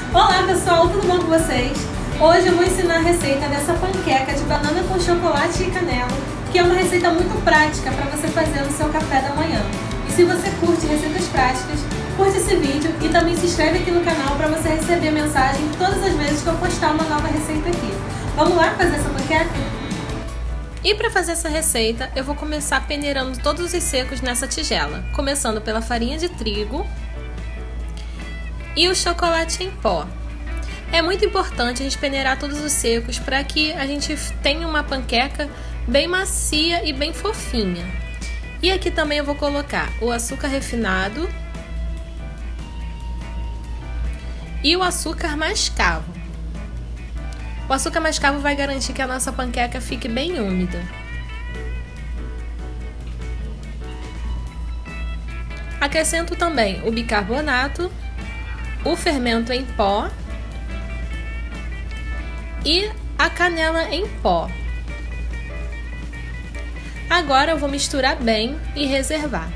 Olá pessoal, tudo bom com vocês? Hoje eu vou ensinar a receita dessa panqueca de banana com chocolate e canela, que é uma receita muito prática para você fazer no seu café da manhã. E se você curte receitas práticas, curte esse vídeo e também se inscreve aqui no canal para você receber mensagem todas as vezes que eu postar uma nova receita aqui. Vamos lá fazer essa panqueca? E para fazer essa receita, eu vou começar peneirando todos os secos nessa tigela, começando pela farinha de trigo e o chocolate em pó. É muito importante a gente peneirar todos os secos para que a gente tenha uma panqueca bem macia e bem fofinha. E aqui também eu vou colocar o açúcar refinado e o açúcar mascavo. O açúcar mascavo vai garantir que a nossa panqueca fique bem úmida. Acrescento também o bicarbonato, o fermento em pó e a canela em pó. Agora eu vou misturar bem e reservar.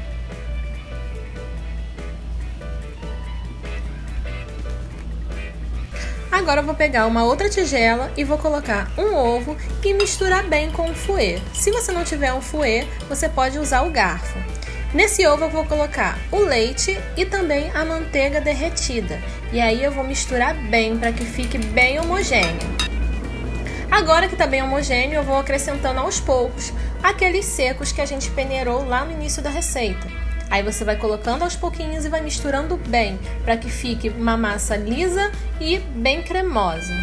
Agora eu vou pegar uma outra tigela e vou colocar um ovo e misturar bem com o fouet. Se você não tiver um fouet, você pode usar o garfo. Nesse ovo eu vou colocar o leite e também a manteiga derretida. E aí eu vou misturar bem para que fique bem homogêneo. Agora que está bem homogêneo, eu vou acrescentando aos poucos aqueles secos que a gente peneirou lá no início da receita. Aí você vai colocando aos pouquinhos e vai misturando bem, para que fique uma massa lisa e bem cremosa.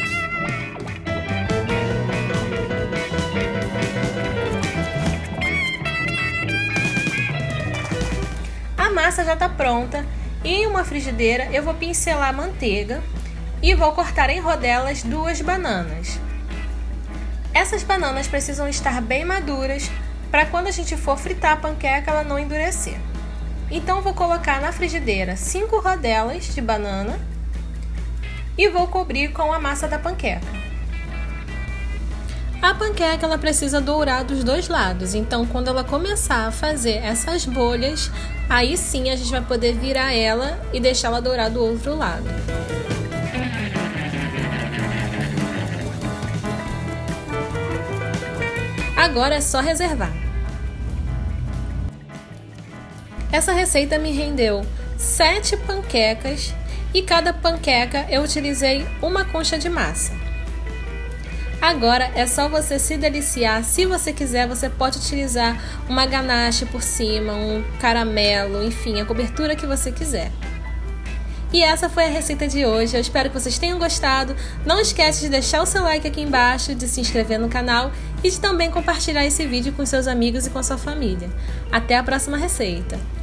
A massa já está pronta e em uma frigideira eu vou pincelar a manteiga e vou cortar em rodelas 2 bananas. Essas bananas precisam estar bem maduras para quando a gente for fritar a panqueca ela não endurecer. Então vou colocar na frigideira 5 rodelas de banana e vou cobrir com a massa da panqueca. A panqueca ela precisa dourar dos dois lados, então quando ela começar a fazer essas bolhas, aí sim a gente vai poder virar ela e deixar ela dourar do outro lado. Agora é só reservar. Essa receita me rendeu 7 panquecas e cada panqueca eu utilizei uma concha de massa. Agora é só você se deliciar. Se você quiser, você pode utilizar uma ganache por cima, um caramelo, enfim, a cobertura que você quiser. E essa foi a receita de hoje, eu espero que vocês tenham gostado. Não esquece de deixar o seu like aqui embaixo, de se inscrever no canal e de também compartilhar esse vídeo com seus amigos e com a sua família. Até a próxima receita!